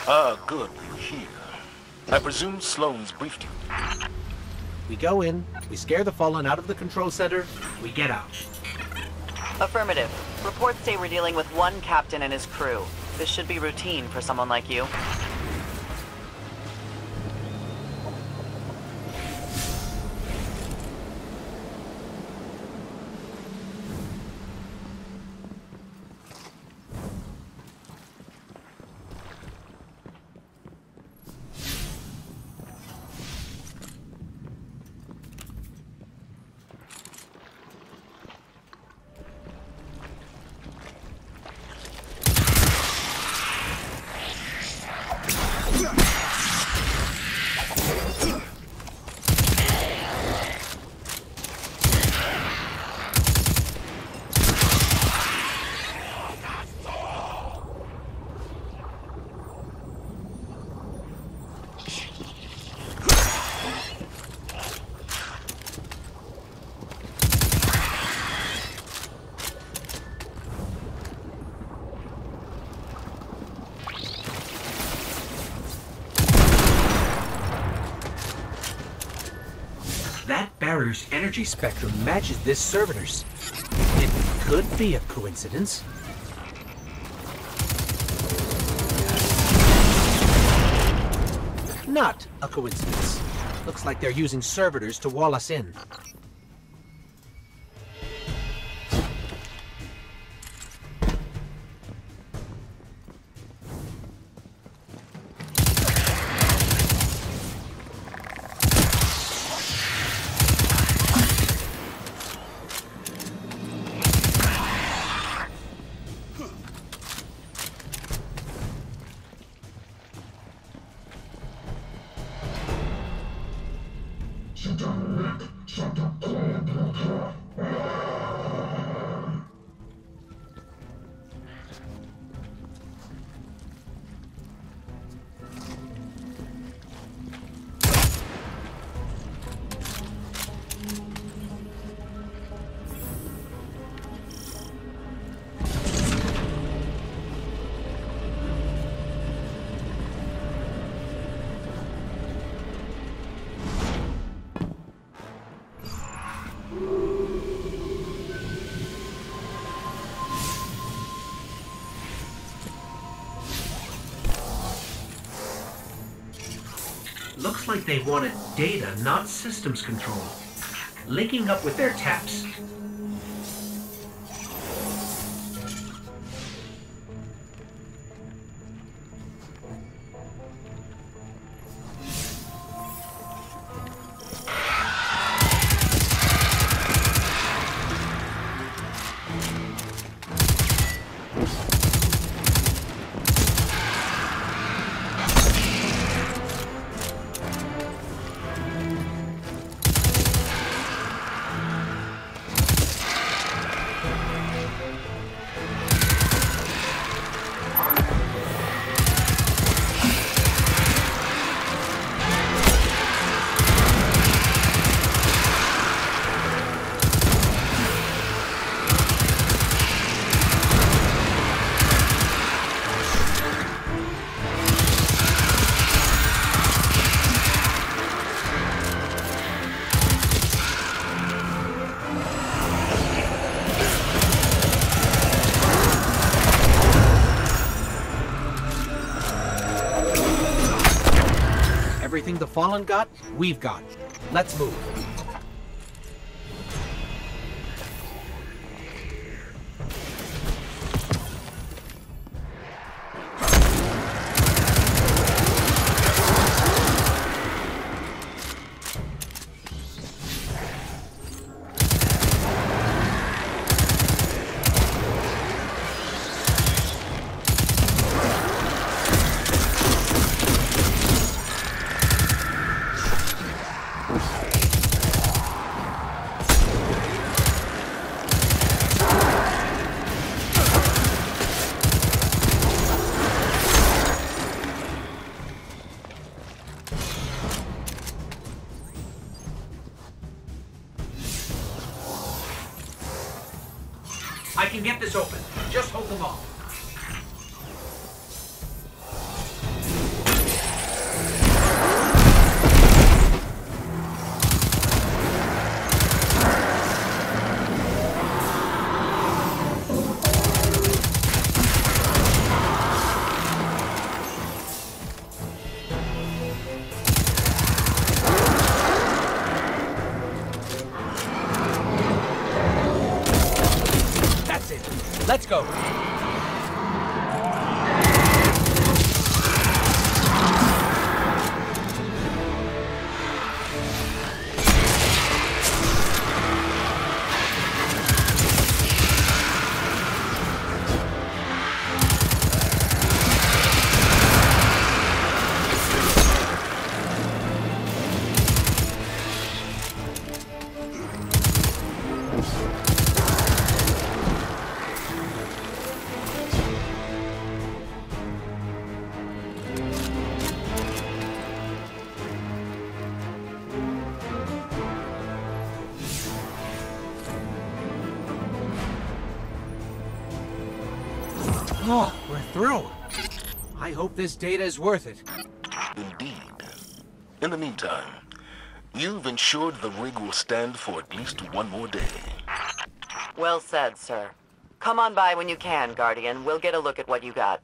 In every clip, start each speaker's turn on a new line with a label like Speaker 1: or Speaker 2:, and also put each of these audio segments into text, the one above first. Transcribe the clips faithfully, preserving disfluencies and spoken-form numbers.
Speaker 1: Ah, good. Here. I presume Sloane's briefed you.
Speaker 2: We go in, we scare the Fallen out of the control center, we get out.
Speaker 3: Affirmative. Reports say we're dealing with one captain and his crew. This should be routine for someone like you.
Speaker 2: That barrier's energy spectrum matches this servitor's. It could be a coincidence. Not a coincidence. Looks like they're using servitors to wall us in. Looks like they wanted data, not systems control. Linking up with their taps. Everything the Fallen got, we've got. Let's move. I can get this open. Just hold them off. Let's go. Oh, we're through. I hope this data is worth it.
Speaker 1: Indeed. In the meantime, you've ensured the rig will stand for at least one more day.
Speaker 3: Well said, sir. Come on by when you can, Guardian. We'll get a look at what you got.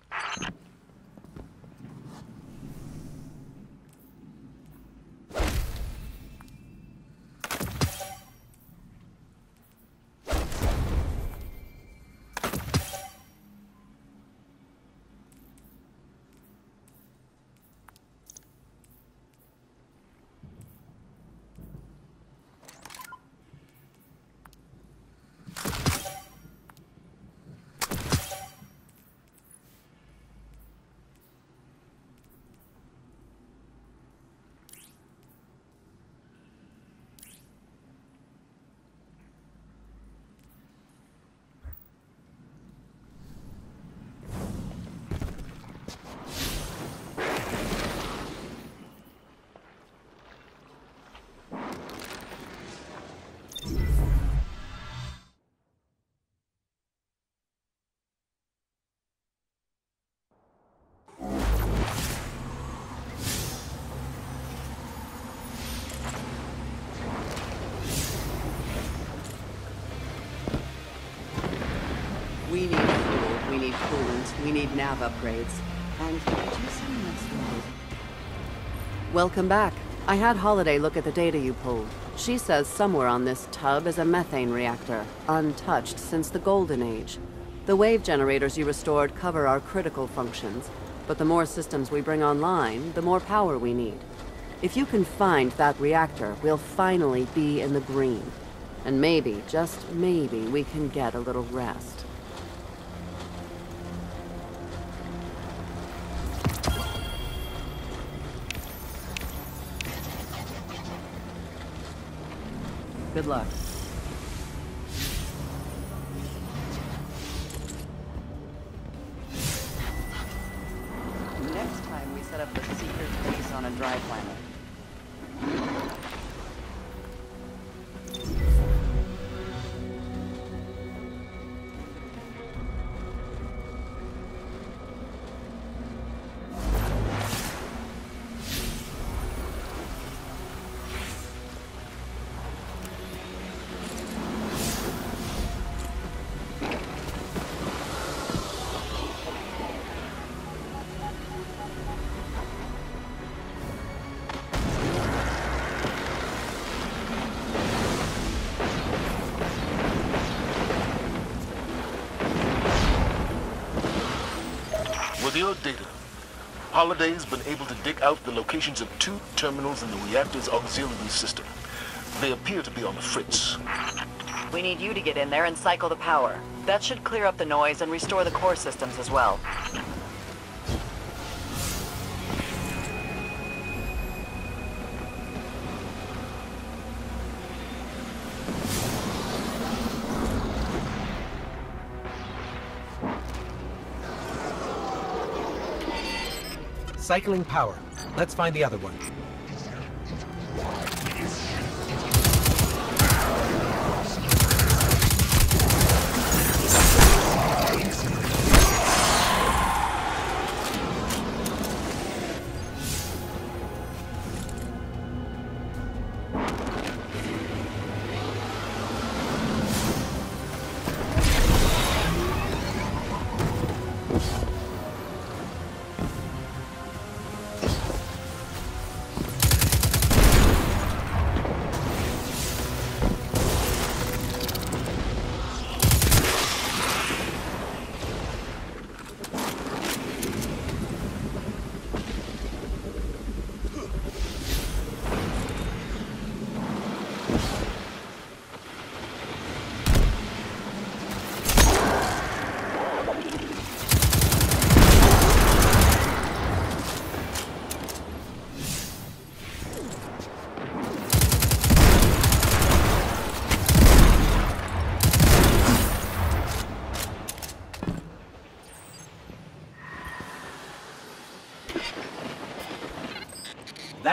Speaker 4: We need fuel, we need coolant, we need nav upgrades. And did you see next road? Welcome back. I had Holiday look at the data you pulled. She says somewhere on this tub is a methane reactor, untouched since the Golden Age. The wave generators you restored cover our critical functions, but the more systems we bring online, the more power we need. If you can find that reactor, we'll finally be in the green. And maybe, just maybe, we can get a little rest. Good luck. Next time we set up the Seeker's base on a dry planet.
Speaker 1: With your data, Holiday's been able to dig out the locations of two terminals in the reactor's auxiliary system. They appear to be on the fritz.
Speaker 3: We need you to get in there and cycle the power. That should clear up the noise and restore the core systems as well.
Speaker 2: Cycling power. Let's find the other one.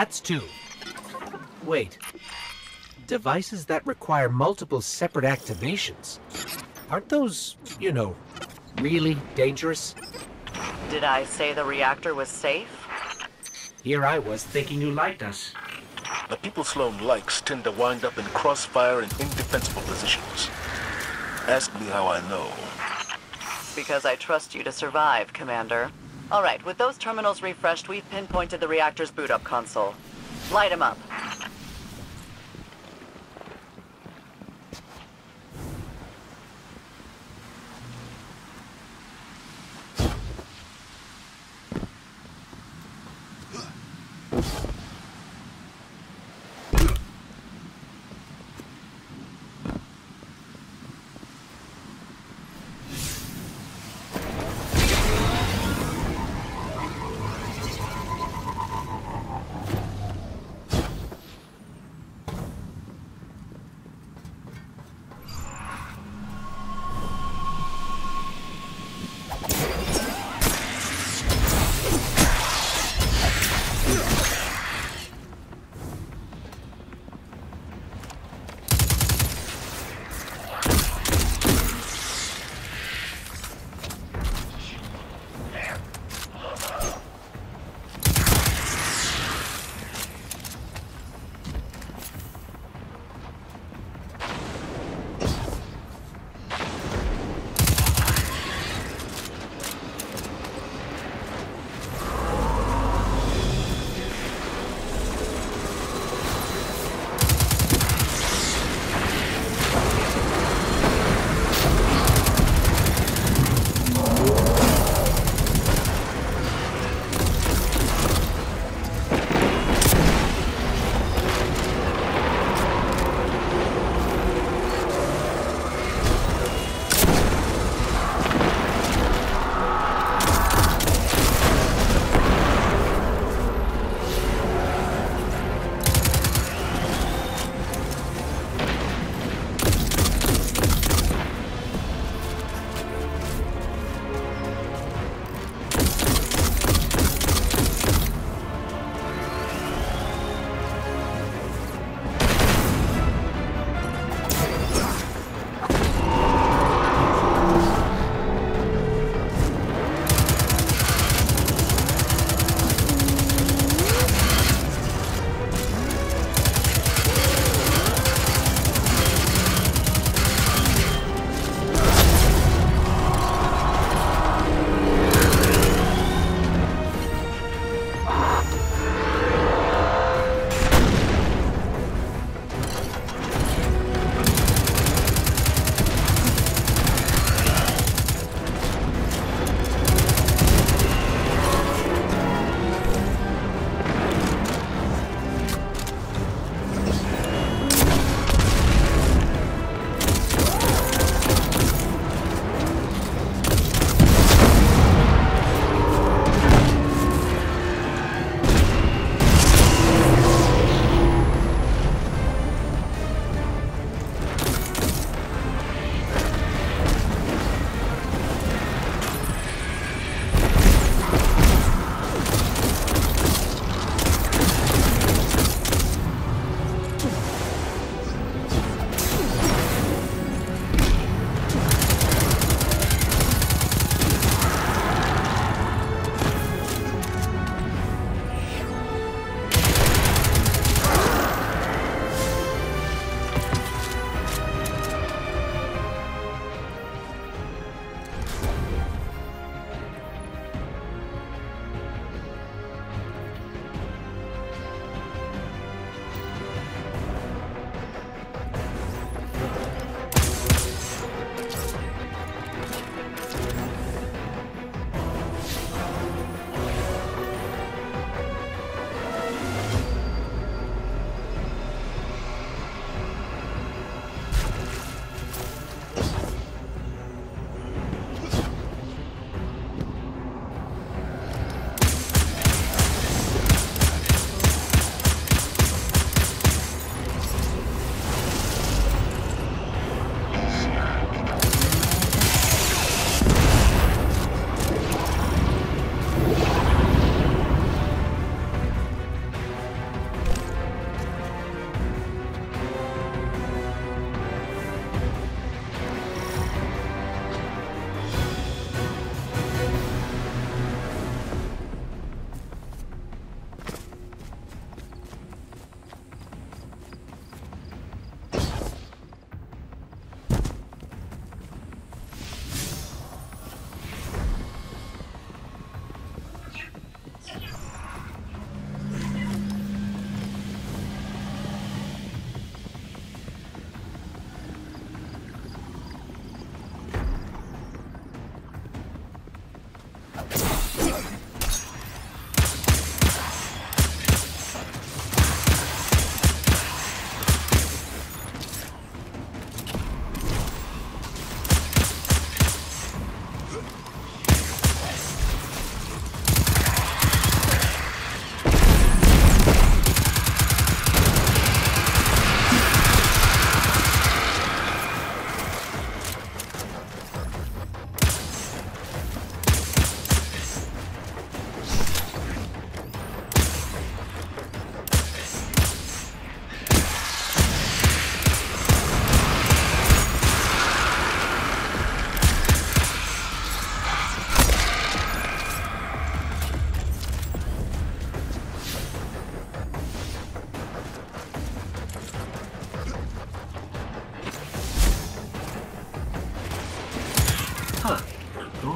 Speaker 2: that's two. Wait. Devices that require multiple separate activations. Aren't those, you know, really dangerous?
Speaker 3: Did I say the reactor was safe?
Speaker 2: Here I was thinking you liked us.
Speaker 1: The people Sloan likes tend to wind up in crossfire and indefensible positions. Ask me how I know.
Speaker 3: Because I trust you to survive, Commander. All right, with those terminals refreshed, we've pinpointed the reactor's boot-up console. Light 'em up.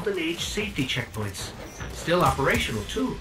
Speaker 2: Golden Age safety checkpoints. Still operational, too.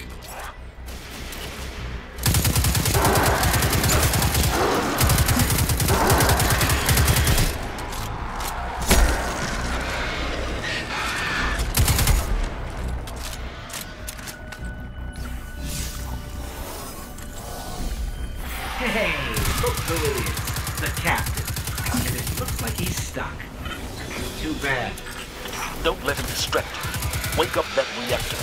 Speaker 2: Hey, look who it is. The captain. And it looks like he's stuck. Too bad.
Speaker 1: Don't let him distract you. Wake up that reactor.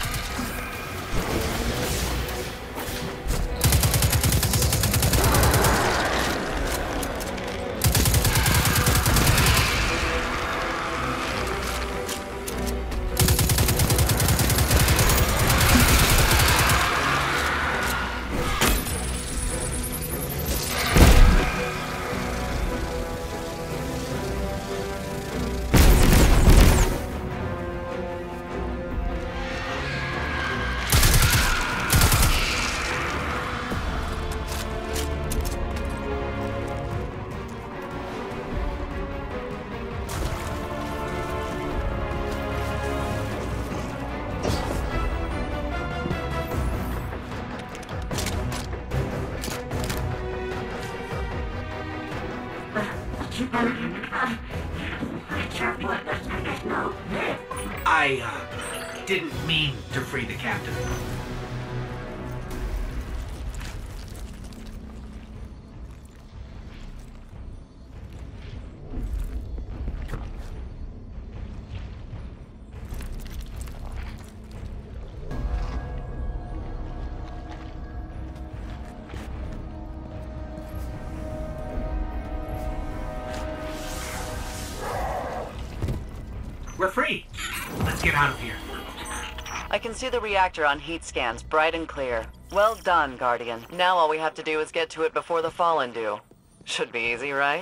Speaker 2: I, uh, didn't mean to free the captain. We're free. Let's get out of here.
Speaker 3: I can see the reactor on heat scans, bright and clear. Well done, Guardian. Now all we have to do is get to it before the Fallen do. Should be easy, right?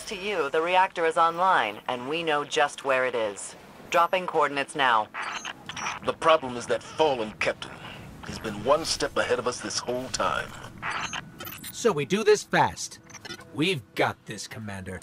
Speaker 3: to you, the reactor is online, and we know just where it is. Dropping coordinates now.
Speaker 1: The problem is that fallen captain. He's been one step ahead of us this whole time.
Speaker 2: So we do this fast. We've got this, Commander.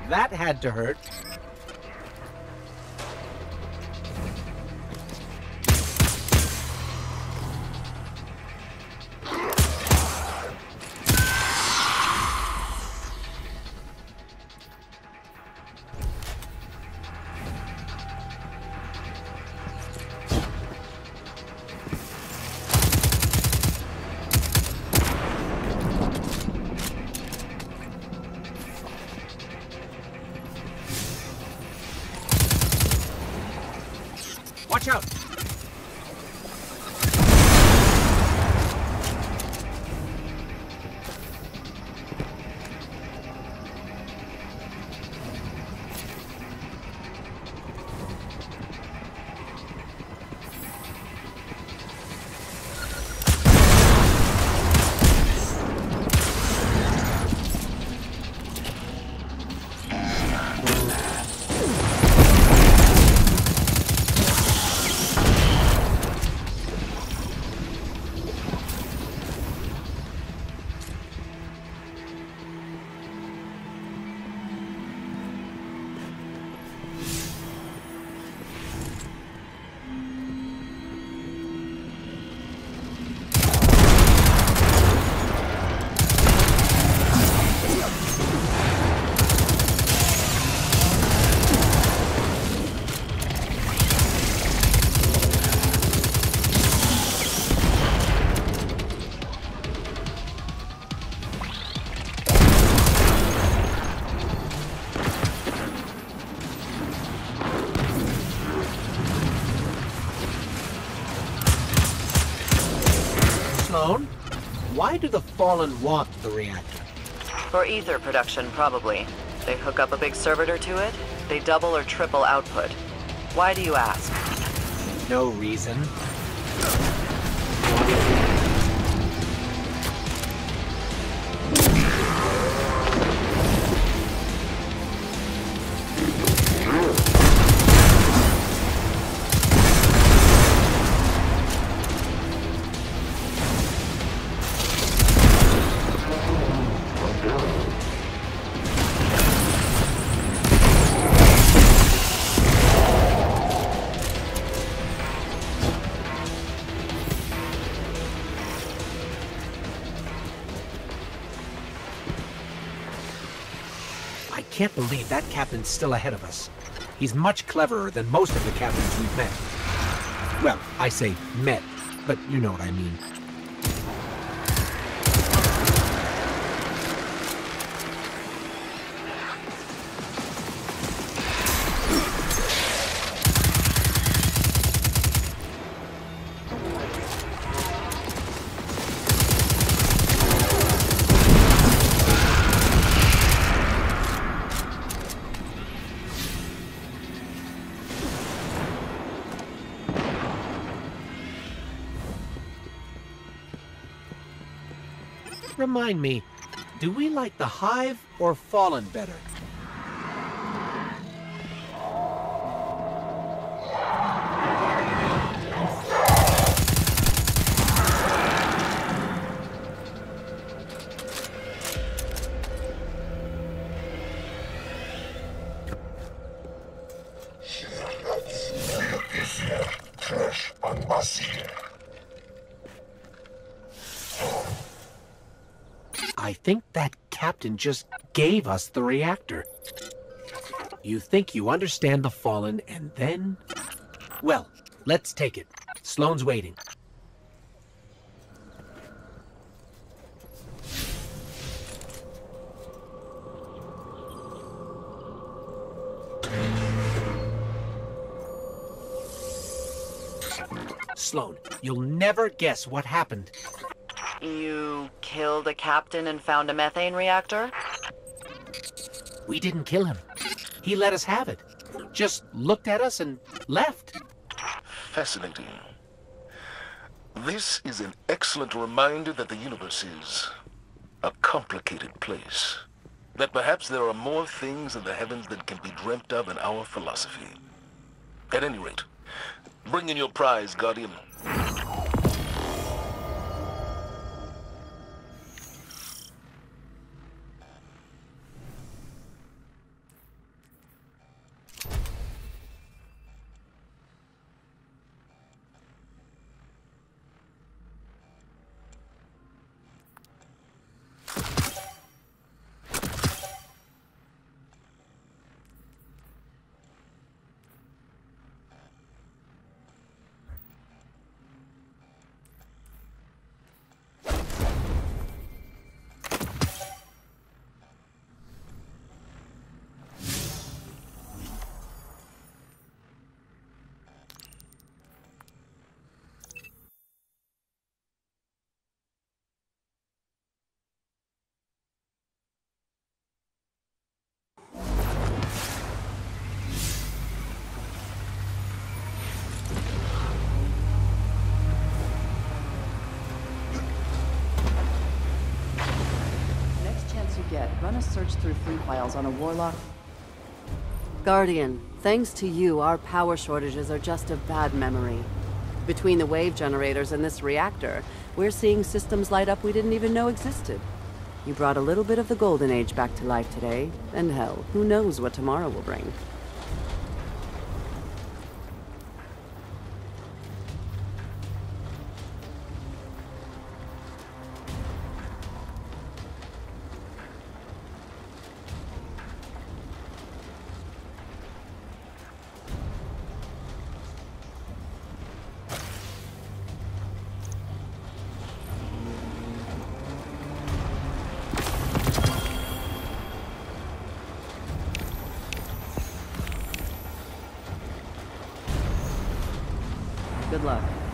Speaker 2: That had to hurt. Watch out! Sloan, why do the Fallen want the reactor?
Speaker 3: For ether production, probably. They hook up a big servitor to it, they double or triple output. Why do you ask?
Speaker 2: No reason. I can't believe that captain's still ahead of us. He's much cleverer than most of the captains we've met. Well, I say met, but you know what I mean. Remind me, do we like the Hive or Fallen better? I think that captain just gave us the reactor. You think you understand the Fallen, and then... Well, let's take it. Sloan's waiting. Sloan, you'll never guess what happened.
Speaker 3: You killed a captain and found a methane reactor?
Speaker 2: We didn't kill him. He let us have it. Just looked at us and left.
Speaker 1: Fascinating. This is an excellent reminder that the universe is a complicated place. That perhaps there are more things in the heavens than can be dreamt of in our philosophy. At any rate, bring in your prize, Guardian.
Speaker 5: forget, run a search through free files on a Warlock.
Speaker 4: Guardian, thanks to you, our power shortages are just a bad memory. Between the wave generators and this reactor, we're seeing systems light up we didn't even know existed. You brought a little bit of the Golden Age back to life today, and hell, who knows what tomorrow will bring. Good luck.